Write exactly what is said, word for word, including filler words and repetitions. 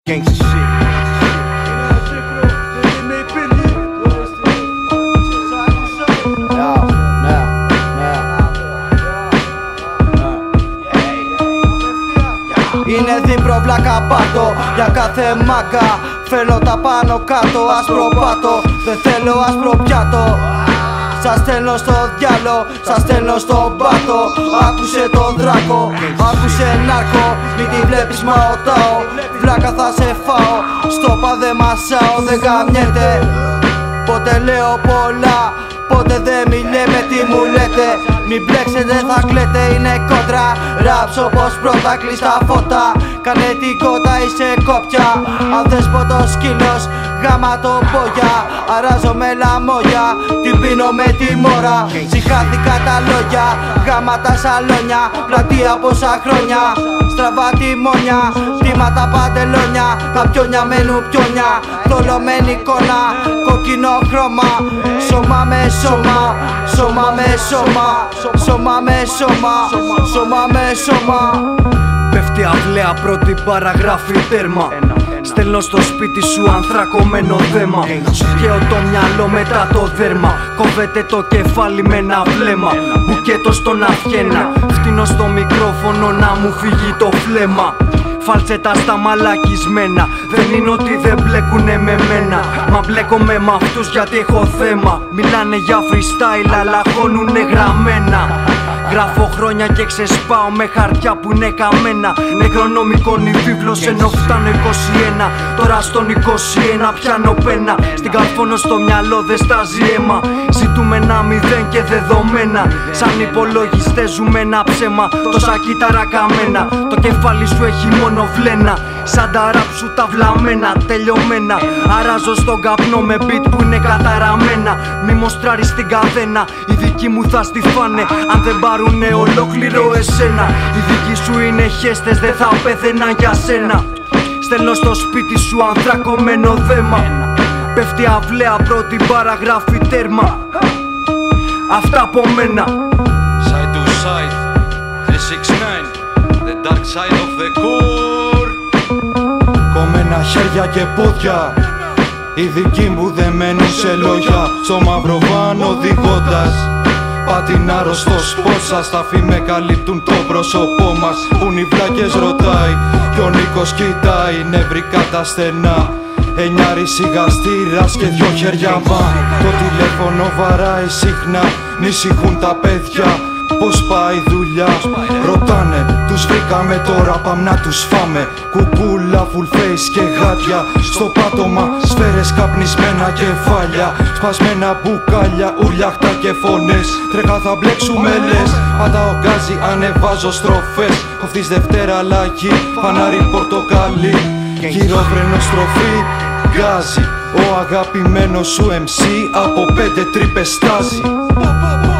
Gangsta shit. Είναι δίπρο βλάκα πάτο για κάθε μάκα. Φέρνω τα πάνω κάτω, άσπρο πάτο. Δεν θέλω άσπρο πιάτο. Σας στέλνω στο διάλο, σας στέλνω στον πάτο. Άκουσε το δράκο, άκουσε νάρκο. Μην τη βλέπεις μα οτάω, βλάκα θα σε φάω. Στο πα δεν μασάω, δεν γαμιέται. Πότε λέω πολλά, πότε δεν μιλέμε τι μου λέτε. Μην μπλέξετε θα κλαίτε, είναι κόντρα. Ράψω πως πρώτα κλείς τα φώτα. Κάνε την κότα είσαι κόπια. Αν θες ποτό σκύλος, γάμα το πόγια. Αράζω με λαμόγια, την πίνω με τη μόρα. Συχάθηκα τα λόγια, γάμα τα σαλόνια. Πλατεία πόσα χρόνια, στραβά τιμόνια. Τίμα τα παντελόνια, τα πιόνια μένουν πιόνια. Θολωμένη εικόνα, κόκκινο χρώμα. Σώμα με σώμα, σώμα με σώμα. Σώμα με σώμα, σώμα με σώμα. Πέφτει αυλαία πρώτη παραγράφη τέρμα. Στέλνω στο σπίτι σου ανθρακωμένο δέμα. Σου καίω το μυαλό μετά το δέρμα. Κόβεται το κεφάλι με ένα βλέμμα. Μπουκέτο στον αυχένα. Φτύνω στο μικρόφωνο να μου φύγει το φλέμμα. Φαλτσέτα στα μαλακισμένα. Δεν είναι ότι δεν μπλέκουνε με μένα. Μα μπλέκομαι με αυτούς γιατί έχω θέμα. Μιλάνε για freestyle αλλά χώνουνε γραμμένα. Γράφω χρόνια και ξεσπάω με χαρτιά που είναι καμένα. Νεκρονομικό βίβλος ενώ φτάνω είκοσι ένα. Τώρα στον είκοσι ένα πιάνω πένα. Στην καρφώνω στο μυαλό δεν στάζει αίμα. Ζητούμε ένα μηδέν και δεδομένα. Σαν υπολογιστές ζούμε ένα ψέμα. Τόσα κύτταρα καμένα. Το κεφάλι σου έχει μόνο βλένα. Σαν τα ραπ σου τα βλαμμένα, τελειωμένα. Αράζω στον καπνό με beat που είναι καταραμένα. Μη μοστράρεις την καθένα. Οι δικοί μου θα στη φάνε αν δεν πάρουνε ολόκληρο εσένα. Οι δικοί σου είναι χέστες, δεν θα πέθαιναν για σένα. Στέλνω στο σπίτι σου ανθρακωμένο δέμα. Πέφτει αυλαία πρώτη παραγράφη τέρμα. Αυτά από μένα. Side to side, τριακόσια εξήντα εννιά, the dark side of the core. Κομμένα χέρια και πόδια, οι δικοί μου δεν μένουν σε λόγια. Στο μαύρο βαν οδηγώντας, πατιν άρρωστος σπορ σας. Τα φη με καλύπτουν το πρόσωπό μας. Πουν οι βλάκες ρωτάει κι ο Νίκος κοιτάει. Νευρικά τα στενά, εννιάρι σιγαστήρας και δυο χέρια μα. Το τηλέφωνο βαράει συχνά, νησυχούν τα παιδιά. Πώς πάει δουλειά, ρωτάνε, τους βρήκαμε τώρα πάμε να τους φάμε. Κουκούλα, full face και γάτια. Στο πάτωμα, σφαίρες καπνισμένα κεφάλια. Σπασμένα μπουκάλια, ουρλιαχτά και φωνές. Τρέχα θα μπλέξουμε λες, πατάω γκάζι, ανεβάζω στροφές. Κοφτής Δευτέρα λαϊκή, φανάρι πορτοκαλί. Γυρόφρενο στροφή, γκάζι. Ο αγαπημένος σου εμ σι από πέντε τρύπες στάζει.